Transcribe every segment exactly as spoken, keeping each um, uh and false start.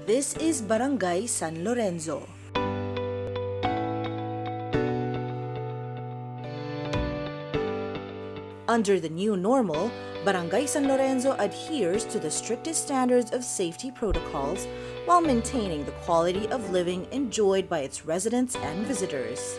This is Barangay San Lorenzo. Under the new normal, Barangay San Lorenzo adheres to the strictest standards of safety protocols while maintaining the quality of living enjoyed by its residents and visitors.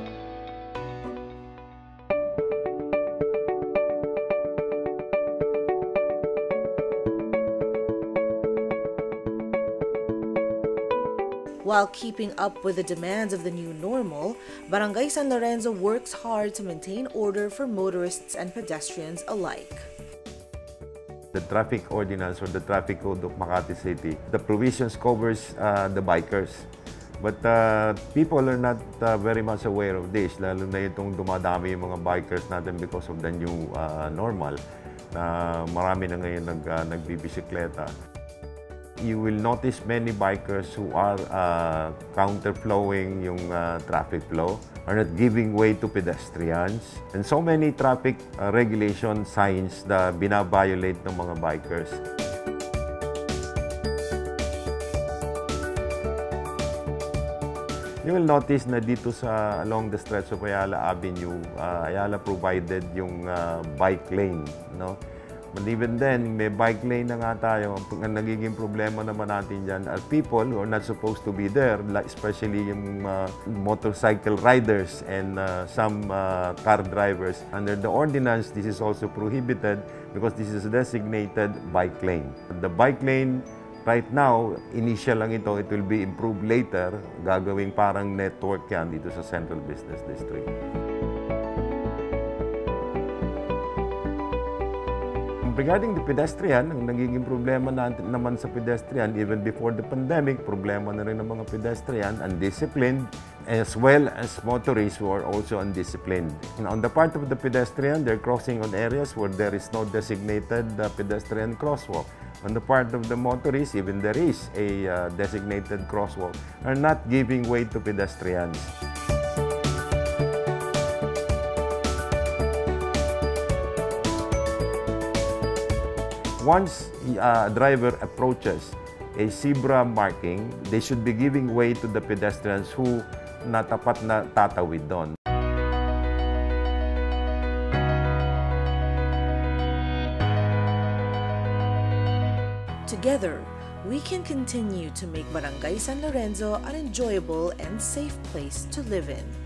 While keeping up with the demands of the new normal, Barangay San Lorenzo works hard to maintain order for motorists and pedestrians alike. The traffic ordinance or the traffic code of Makati City, the provisions covers uh, the bikers. But uh, people are not uh, very much aware of this, lalo na itong dumadami yung mga bikers natin because of the new uh, normal. Na marami na ngayon nag, uh, nagbibisikleta. You will notice many bikers who are uh, counterflowing yung uh, traffic flow, are not giving way to pedestrians, and so many traffic uh, regulation signs na binabiolate ng mga bikers. You will notice na dito sa along the stretch of Ayala Avenue, uh, Ayala provided yung uh, bike lane, no? But even then, may bike lane na nga tayo. Ang nagiging problema naman natin dyan are people who are not supposed to be there, especially yung uh, motorcycle riders and uh, some uh, car drivers. Under the ordinance, this is also prohibited because this is a designated bike lane. The bike lane, right now, initial lang ito, it will be improved later. Gagawing parang network yan dito sa Central Business District. Regarding the pedestrian, ang nagiging problema natin naman sa pedestrian, even before the pandemic, problema na rin ng mga pedestrian, undisciplined, as well as motorists who are also undisciplined. And on the part of the pedestrian, they're crossing on areas where there is no designated uh, pedestrian crosswalk. On the part of the motorists, even there is a uh, designated crosswalk, are not giving way to pedestrians. Once a driver approaches a zebra marking, they should be giving way to the pedestrians who natapat na tatawid doon. Together, we can continue to make Barangay San Lorenzo an enjoyable and safe place to live in.